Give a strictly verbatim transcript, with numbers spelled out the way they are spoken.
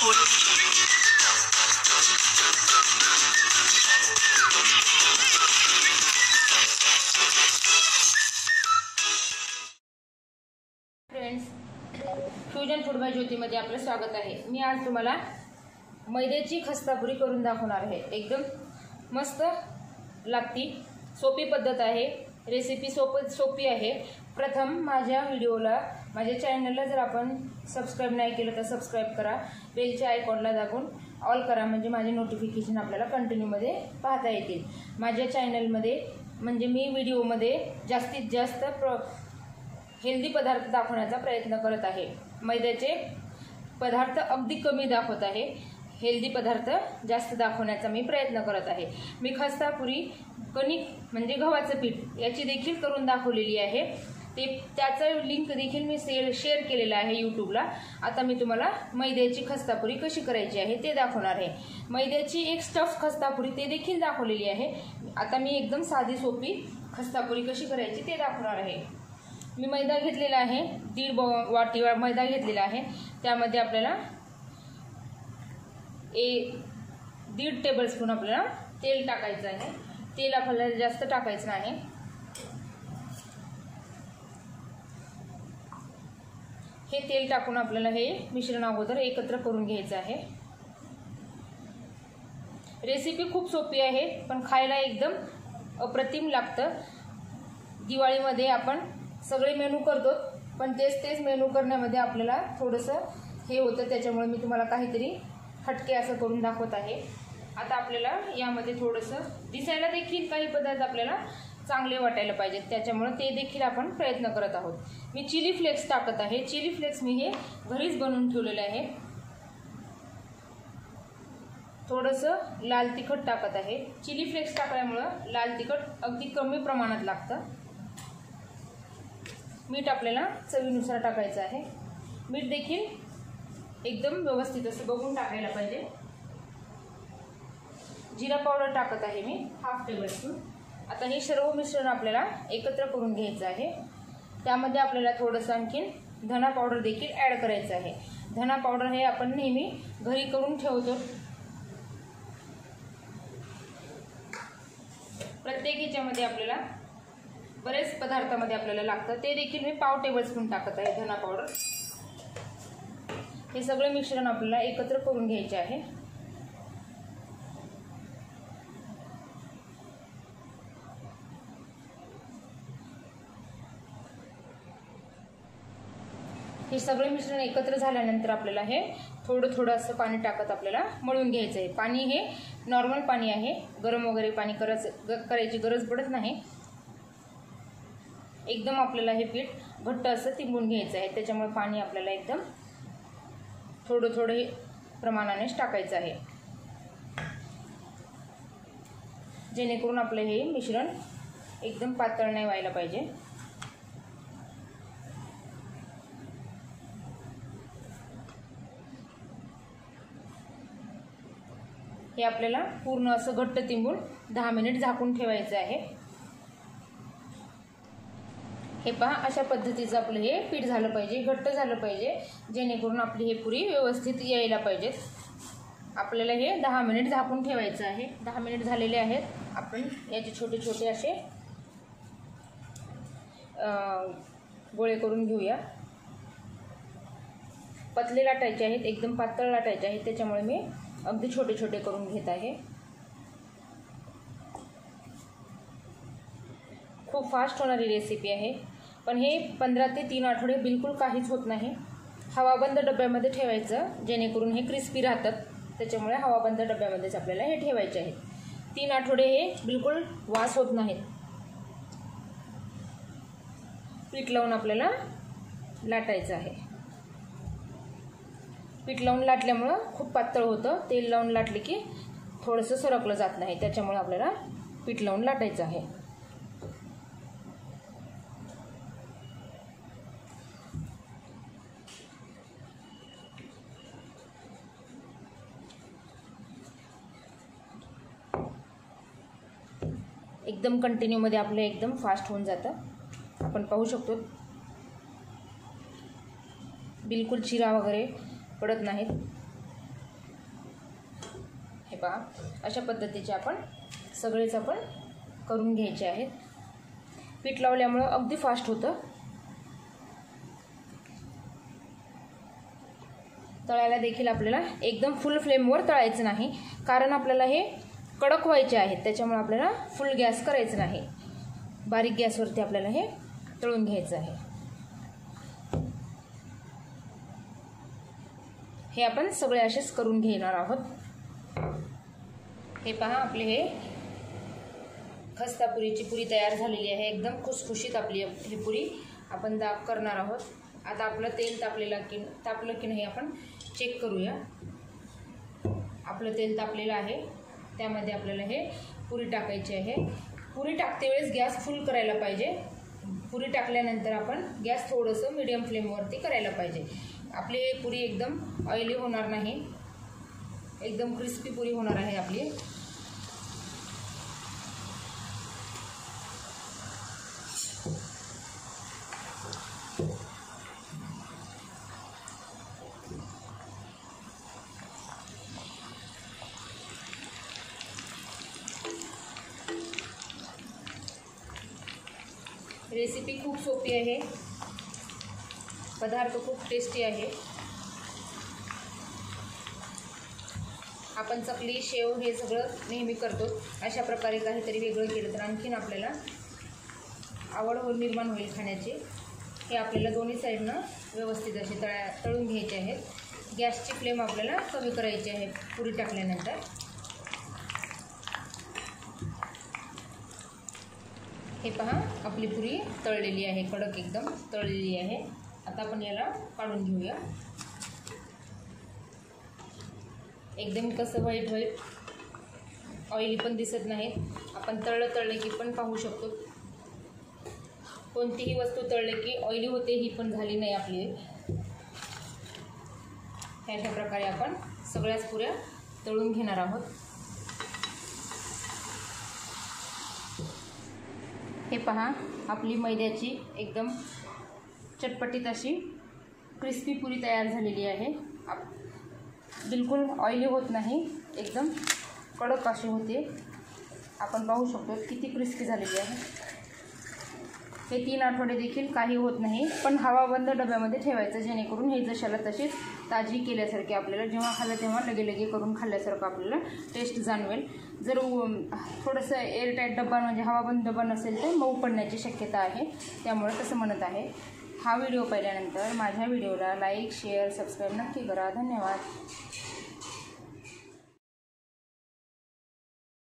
Friends, fusion food by ज्योतीमध्ये आपलं स्वागत आहे। मी आज तुम्हाला मैद्याची खस्तापुरी करून दाखवणार आहे। एकदम मस्त लागती, सोपी पद्धत आहे। रेसिपी सोप सोपी आहे। प्रथम माझ्या व्हिडिओला, माझ्या चॅनलला जर आपण सबस्क्राइब नाही केलं तर सबस्क्राइब करा। बेलच्या आयकॉनला दाबून ऑल करा, म्हणजे माझे नोटिफिकेशन आपल्याला कंटिन्यूमध्ये पाहता येतील। माझ्या चॅनलमध्ये म्हणजे मी व्हिडिओमध्ये जास्तीत जास्त प्र हेल्दी पदार्थ दाखवण्याचा प्रयत्न करत आहे। मैद्याचे पदार्थ अगदी कमी दाखवत आहे, हेल्दी पदार्थ जास्त दाखवण्याचा मी प्रयत्न करत आहे। मी खस्तापुरी कणिक म्हणजे गव्हाचं पीठ याची देखील करून दाखवलेली आहे। ते त्याचं लिंक देखील मी शेअर शेअर केलेला आहे यूट्यूबला। आता मी तुम्हाला मैद्याची खस्तापुरी कशी करायची आहे ते दाखवणार आहे। मैद्याची एक स्टफ खस्तापुरी ते देखील दाखवलेली आहे। आता मी एकदम साधी सोपी खस्तापुरी कशी करायची ते दाखवणार आहे। मी मैदा घेतलेला आहे, दीड वाटी मैदा घेतलेला आहे। त्यामध्ये आपल्याला एक दीड टेबलस्पून आपल्याला तेल टाकायचं आहे। तेल आपल्याला जास्त टाकायचं नाही। हे तेल टाकून आपल्याला हे मिश्रण अगोदर एकत्र करून घ्यायचं आहे। रेसिपी खूप सोपी आहे, पण खायला एकदम अप्रतिम लागतं। दिवाळीमध्ये आपण सगळे मेनू करतो, पण तेच तेच मेनू करण्यामध्ये आपल्याला थोडंसं हे होतं, त्याच्यामुळे मी तुम्हाला काहीतरी हटके असं करून दाखवत आहे। आता आपल्याला यामध्ये थोडंसं दिसायला देखील काही पदार्थ आपल्याला चांगले वाटायला पाहिजेत, त्याच्यामुळे ते देखील आपण प्रयत्न करत आहोत। मी चिली फ्लेक्स टाकत आहे। चिली फ्लेक्स मी हे घरीच बनवून ठेवलेले आहे। थोडंसं लाल तिखट टाकत आहे। चिली फ्लेक्स टाकल्यामुळं लाल तिखट अगदी कमी प्रमाणात लागतं। मीठ आपल्याला चवीनुसार टाकायचं आहे। मीठ देखील एकदम व्यवस्थित असं बघून टाकायला पाहिजे। जिरा पावडर टाकत आहे मी हाफ टेबलस्पून। आता हे सर्व मिश्रण आपल्याला एकत्र करून घ्यायचं आहे। त्यामध्ये आपल्याला थोडंसं आणखीन धना पावडर देखील ॲड करायचं आहे। धना पावडर हे आपण नेहमी घरी करून ठेवतो। प्रत्येक याच्यामध्ये आपल्याला बरेच पदार्थामध्ये आपल्याला लागतं, ते देखील मी पाव टेबलस्पून टाकत आहे धना पावडर। हे सगळे मिश्रण आपल्याला एकत्र करून घ्यायचे आहे। हे सगळे मिश्रण एकत्र झाल्यानंतर आपल्याला हे थोडं थोडं असं पाणी टाकत आपल्याला मळून घ्यायचं आहे। पाणी हे नॉर्मल पाणी आहे, गरम वगैरे पाणी करायचं करायची गरज पडत नाही। एकदम आपल्याला हे पीठ घट्ट असं तिंबून घ्यायचं आहे, त्याच्यामुळे पाणी आपल्याला एकदम थोडं थोडं प्रमाणानेच टाकायचं आहे, जेणेकरून आपलं हे मिश्रण एकदम पातळ नाही व्हायला पाहिजे। हे आपल्याला पूर्ण असं घट्ट तिंबून दहा मिनिट झाकून ठेवायचं आहे। हे पहा, अशा पद्धतीचं आपलं हे पीठ झालं पाहिजे, घट्ट झालं पाहिजे, जेणेकरून आपली हे पुरी व्यवस्थित यायला पाहिजेत। आपल्याला हे दहा मिनिट झाकून ठेवायचं आहे। दहा मिनिट झालेले आहेत। आपण याचे छोटे छोटे असे गोळे करून घेऊया। पतले लाटायचे आहेत, एकदम पातळ लाटायचे आहेत, त्याच्यामुळे मी अगदी छोटे छोटे करून घेत आहे। खूप फास्ट होणारी रेसिपी आहे, पण हे पंधरा ते तीन आठवडे बिलकुल काहीच होत नाही। हवाबंद डब्यामध्ये ठेवायचं, जेणेकरून हे क्रिस्पी राहतात, त्याच्यामुळे हवाबंद डब्यामध्येच आपल्याला हे ठेवायचे आहे। तीन आठवडे हे बिलकुल वास होत नाहीत। पीठ लावून आपल्याला लाटायचं आहे। पीठ लावून लाटल्यामुळं खूप पातळ होतं, तेल लावून लाटले की थोडंसं सरकलं जात नाही, त्याच्यामुळे आपल्याला पीठ लावून लाटायचं आहे। एकदम कंटिन्यूमध्ये आपलं एकदम फास्ट होऊन जातं। आपण पाहू शकतो बिलकुल चिरा वगैरे पडत नाहीत। पहा. अशा पद्धतीचे आपण सगळेच आपण करून घ्यायचे आहेत. पीठ लावल्यामुळं अगदी फास्ट होतं. तळायला देखील आपल्याला एकदम फुल फ्लेमवर तळायचं नाही, कारण आपल्याला हे कडक व्हायचे आहेत. त्याच्यामुळे आपल्याला फुल गॅस करायचं नाही. बारीक गॅसवरती आपल्याला हे तळून घ्यायचं आहे. हे आपण सगळे असेच करून घेणार आहोत. हे पहा, आपले हे खस्ता पुरीची पुरी तयार झालेली आहे. एकदम खुसखुशीत आपली ही पुरी आपण दाब करणार आहोत. आता आपलं तेल तापलेलं की तापलं की नाही आपण चेक करूया. आपलं तेल तापलेलं आहे. त्यामध्ये आपल्याला हे पुरी टाकायची आहे. पुरी टाकते वेळेस गॅस फुल करायला पाहिजे. पुरी टाकल्यानंतर आपण गॅस थोडंसं मीडियम फ्लेमवरती करायला पाहिजे. आपली पुरी एकदम ऑइली होणार नाही, एकदम क्रिस्पी पुरी होणार आहे आपली. रेसिपी खूप सोपी आहे. पदार्थ खूप टेस्टी आहे. आपण चकली, शेव हे सगळं नेहमी करतो. अशा प्रकारे काहीतरी वेगळं केलं तर आणखीन आपल्याला आवड हो निर्माण होईल खाण्याची. हे आपल्याला दोन्ही साईडनं व्यवस्थित असे तळा तळून घ्यायचे आहेत. गॅसची फ्लेम आपल्याला कमी करायची आहे पुरी टाकल्यानंतर. हे पहा, आपली पुरी तळलेली आहे, कडक एकदम तळलेली आहे. आता आपण याला काढून घेऊया. एकदम कसं व्हाईट व्हाईट ऑइली पण दिसत नाहीत. आपण तळलं तळले की पण पाहू शकतो. कोणतीही वस्तू तळले की ऑइली होते, ही पण झाली नाही आपली. अशा प्रकारे आपण सगळ्याच पुऱ्या तळून घेणार आहोत. हे पहा, आपली मैद्याची एकदम चटपटीत अशी क्रिस्पी पुरी तयार झालेली आहे. बिलकुल ऑइली होत नाही, एकदम कडक अशी होते. आपण पाहू शकतो किती क्रिस्पी झालेली आहे. हे तीन आठवडे देखील काही होत नाही, पण हवाबंद डब्यामध्ये ठेवायचं, जेणेकरून हे जशाला तशीच ताजी केल्यासारखे आपल्याला जेव्हा खाल्लं तेव्हा लगे लगे करून खाल्ल्यासारखं आपल्याला टेस्ट जाणवेल. जर थोडंसं एअरटाईट डब्बा म्हणजे हवाबंद डब्बा नसेल तर मऊ पडण्याची शक्यता आहे. त्यामुळे तसं म्हणत आहे. हा व्हिडिओ पाहिल्यानंतर माझ्या व्हिडिओला लाईक, शेअर, सबस्क्राईब नक्की करा. धन्यवाद.